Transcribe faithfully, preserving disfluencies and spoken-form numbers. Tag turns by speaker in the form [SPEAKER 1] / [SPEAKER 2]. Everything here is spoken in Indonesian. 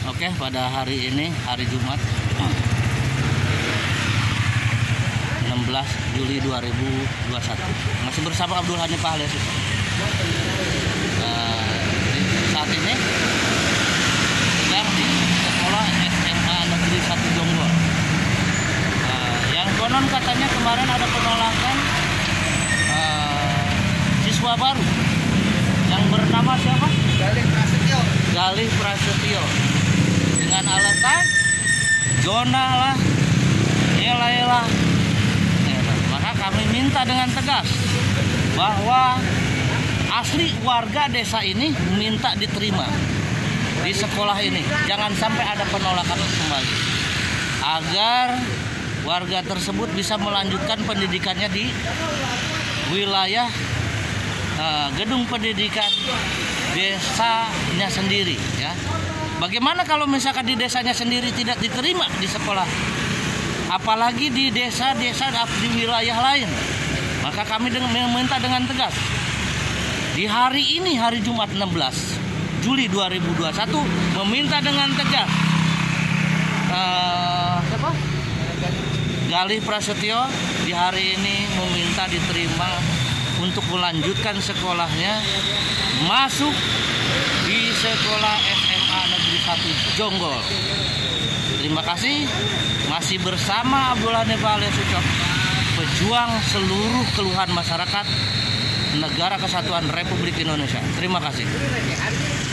[SPEAKER 1] Oke, pada hari ini, hari Jumat enam belas Juli dua ribu dua puluh satu, masih bersama Abdul Hanif Alias. Uh, saat ini sedang di sekolah S M A Negeri satu Jonggol. Uh, yang konon katanya kemarin ada penolakan uh, siswa baru yang bernama siapa?
[SPEAKER 2] Galih Prasetyo.
[SPEAKER 1] Galih Prasetyo. Dengan alasan zona lah, elah-elah. Maka kami minta dengan tegas bahwa asli warga desa ini minta diterima di sekolah ini. Jangan sampai ada penolakan kembali, agar warga tersebut bisa melanjutkan pendidikannya di wilayah uh, gedung pendidikan desanya sendiri, ya. Bagaimana kalau misalkan di desanya sendiri tidak diterima di sekolah, apalagi di desa-desa di wilayah lain? Maka kami dengan, meminta dengan tegas di hari ini, hari Jumat enam belas Juli dua ribu dua puluh satu, meminta dengan tegas uh, siapa? Galih Prasetyo di hari ini meminta diterima untuk melanjutkan sekolahnya, masuk di sekolah S M A Negeri satu Jonggol. Terima kasih. Masih bersama Abdul Hanif Alias, pejuang seluruh keluhan masyarakat Negara Kesatuan Republik Indonesia. Terima kasih.